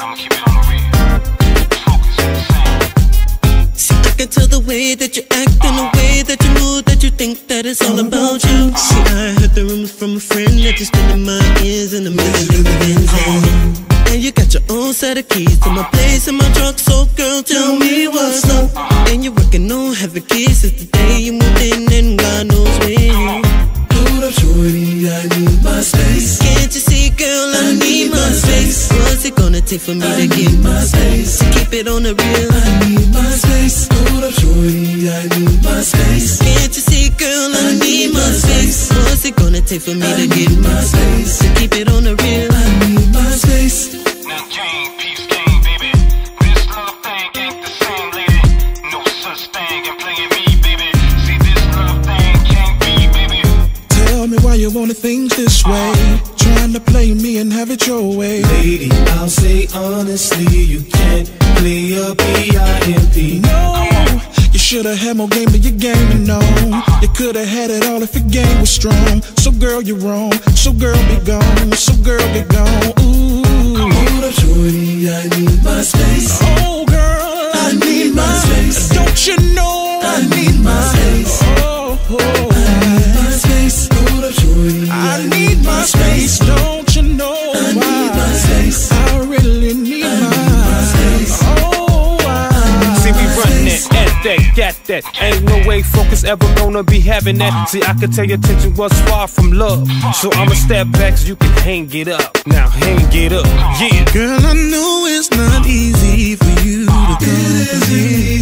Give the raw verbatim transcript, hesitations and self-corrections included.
I'ma keep it on the real. Focus on the sound. See, I can tell the way that you act and the way that you move, that you think that it's all about you. See, I heard the rumors from a friend that you're spending my ears in a million millions. And you got your own set of keys to my place and my truck, so girl, tell me what's up. And you're working on heavy keys since the day you moved in, and God knows when. Hold up, shorty, I need my space. Can't you see, girl, I need my space. What's it gonna take for me to get my space? To keep it on the real, I need my space. Hold up, shorty, I need my space. Can't you see, girl, I need my space. What's it gonna take for me to get my space? To keep it on the real, I need my space. Now game, peace game, baby. This love thing ain't the same, lady. No such thing in playing me, baby. See, this love thing can't be, baby. Tell me why you wanna think this way, trying to play me and have it your way. Lady, I'll say honestly, you can't play a P I M P. No, you should've had more game to your game, and no, you could've had it all if your game was strong. So girl, you're wrong, so girl, be gone, so girl, get gone. Ooh. Hold up, shorty, I need my space. Oh girl, I need my space. Don't you know I need my space. Oh, oh. I need my space. Hold up, shorty, I need my space. Don't you know I need my space. I really need my space. Oh, I See, we running it at that, got that. Ain't no way focus ever gonna be having that. See, I could tell your attention was far from love, so I'ma step back so you can hang it up. Now hang it up, yeah. Girl, I know it's not easy for you to come.